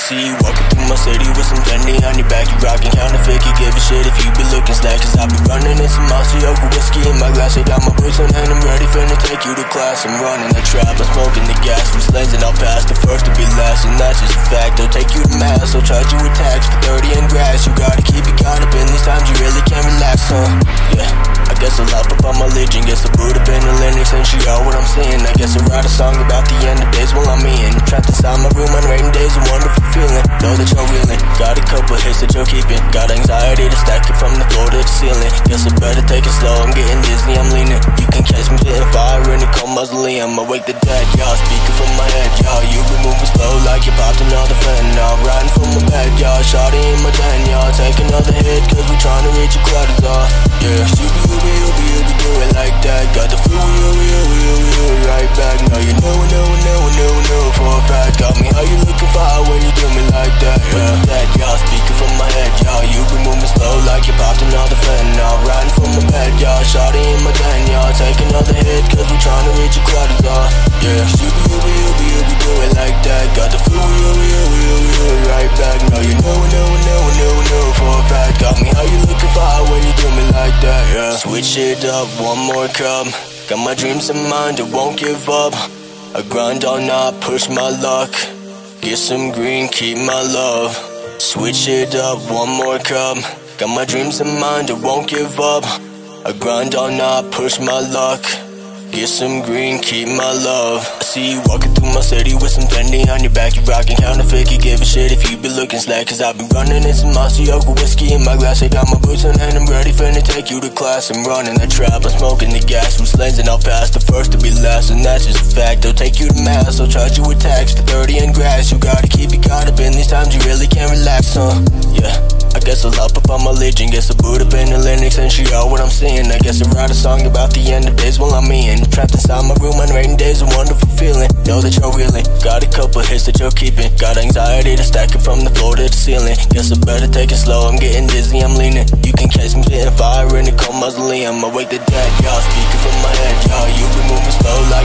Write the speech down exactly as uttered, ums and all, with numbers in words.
see you walking through my city with some Fendi on your back. You rockin' counterfeit, you give a shit if you be looking slack. Cause I be running in some Aussie whiskey in my glass. I got my boots on and I'm ready finna take you to class. I'm running the trap, I'm smoking the gas. We lanes and I'll pass the first to be last, and that's just a fact. They'll take you to mass, they'll charge you with tax for thirty in grass. You gotta keep it caught up in these times, you really can't relax, huh? Yeah, I guess I'll hop up on my religion. Guess I boot up in the Linux and she all what I'm seeing. I guess I'll write a song about the end of days while I'm in. Trapped inside my room on rainy days, a wonderful feeling. Know that you're reeling, got a couple hits that you're keeping. Got anxiety to stack it from the floor to the ceiling. Guess I better take it slow, I'm getting dizzy, I'm leaning. You can catch me spitting fire in a cold mausoleum. I wake the dead, y'all, speaking from my head, y'all. You been moving slow like you popped another fentanyl. Riding from my bed, y'all, shawty in my den, y'all. Take another hit, cause we tryna reach your clutters, uh yeah, cause you be, you be, you be, you be doing like that. Got the flu, you, you, you, you, right back. Now you know, know, know, know, know for a fact. Got me, how you looking for when you do me like that, yeah. That, y'all, speaking from my head, y'all. You been moving slow like you popped another fentanyl. Riding from my bed, y'all, shawty in my den, y'all. Take another hit, cause we tryna reach your clutters, uh yeah, cause you be, you be, you be, you be doing like that. Got the flu, you, you, you, you, right back. Now you know, know, know, know, know for a fact. Got me, how you looking for when you do me like that, yeah. Switch it up, one more cup. Got my dreams in mind, I won't give up. I grind all night, push my luck. Get some green, keep my love. Switch it up, one more cup. Got my dreams in mind, I won't give up. I grind all night, push my luck. Get some green, keep my love. I see you walking through my city with some Fendi on your back. You rockin' counterfeit, you give a shit if you be looking slack. Cause I be running in some Aussie whiskey in my glass. I got my boots on and I'm ready finna take you to class. I'm running the trap, I'm smoking the gas. With lanes and I'll pass the first to be last, and that's just a fact. They'll take you to mass, they'll charge you with tax for thirty in grass. You gotta keep it caught up in these times, you really can't relax, huh? Yeah, I guess I'll hop up on my religion. Guess I'll boot up in the Linux and she all what I'm seeing. I guess I'll write a song about the end of days while I'm in. Trapped inside my room on rainy days, a wonderful feeling. Know that you're reeling, got a couple hits that you're keeping. Got anxiety to stack it from the floor to the ceiling. Guess I better take it slow, I'm getting dizzy, I'm leaning. You can catch me spitting fire in a cold mausoleum. I wake the dead, y'all, speaking from my head, y'all. You been moving slow like